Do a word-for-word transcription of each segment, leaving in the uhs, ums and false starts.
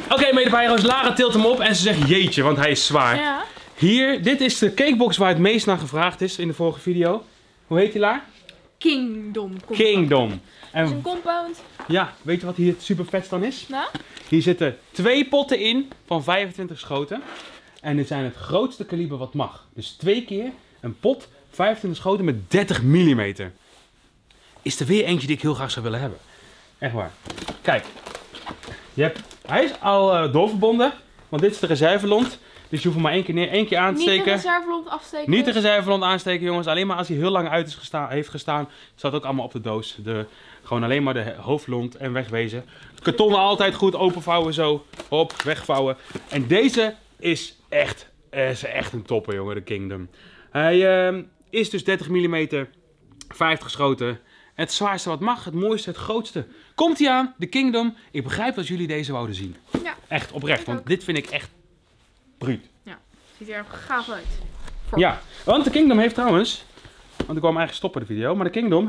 Oké, okay, medepijro's, Lara tilt hem op en ze zegt jeetje, want hij is zwaar. Ja. Hier, dit is de cakebox waar het meest naar gevraagd is in de vorige video. Hoe heet die, Laar? Kingdom. Compound. Kingdom. En Het is een compound. ja, weet je wat hier super vet dan is? Nou? Hier zitten twee potten in van vijfentwintig schoten. En dit zijn het grootste kaliber wat mag. Dus twee keer een pot, vijfentwintig schoten met dertig millimeter. Is er weer eentje die ik heel graag zou willen hebben. Echt waar. Kijk. Je hebt, hij is al uh, doorverbonden. Want dit is de reservelont. Dus je hoeft hem maar één keer, neer, één keer aan te Niet steken. de reservelont afsteken. Niet de reservelont aansteken, jongens. Alleen maar als hij heel lang uit is gestaan, heeft gestaan. Staat ook allemaal op de doos. De, gewoon alleen maar de hoofdlont en wegwezen. Kartonnen altijd goed openvouwen zo. Hop, wegvouwen. En deze is echt, is echt een topper, jongen. De Kingdom. Hij uh, is dus dertig millimeter. vijftig schoten. Het zwaarste wat mag. Het mooiste, het grootste. Komt hij aan. De Kingdom. Ik begrijp dat jullie deze wouden zien. Ja. Echt oprecht. Want dit vind ik echt bruut. Ja. Ziet er gaaf uit. Voor. Ja, want de Kingdom heeft trouwens, want ik kwam eigenlijk stoppen de video, maar de Kingdom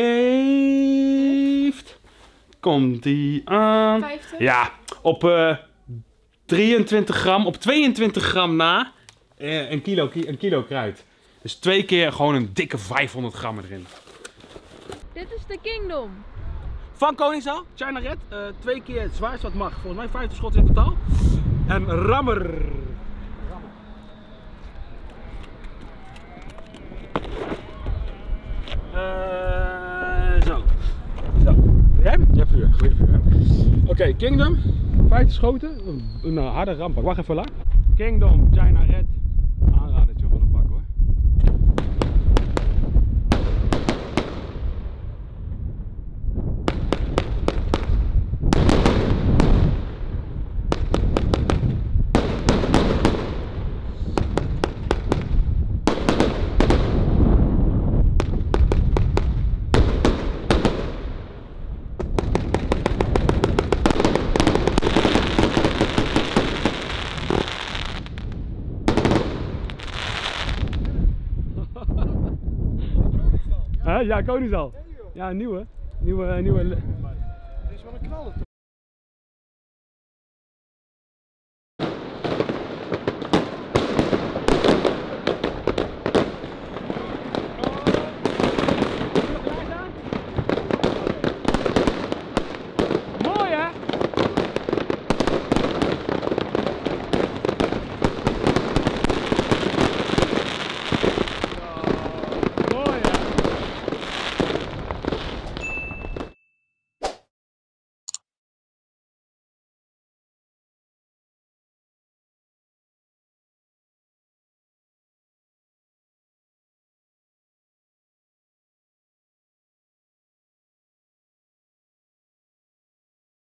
heeft, komt die aan, vijftig? Ja, op uh, drieëntwintig gram, op tweeëntwintig gram na, uh, een, kilo, ki een kilo kruid. Dus twee keer gewoon een dikke vijfhonderd gram erin. Dit is de Kingdom. Van Koningszaal, China Red, uh, twee keer het zwaarste wat mag, volgens mij vijftig schotten in totaal. En rammer. Uh, zo. Zo. Jij? Ja, vuur. Goeie vuur. Oké, okay, Kingdom. vijftig schoten. Een uh, harde ramp. Wacht even, laat. Kingdom, China Red. Aanradertje van een pak hoor. Ja, Koningszaal. Ja, een nieuwe. Nieuwe, nieuwe.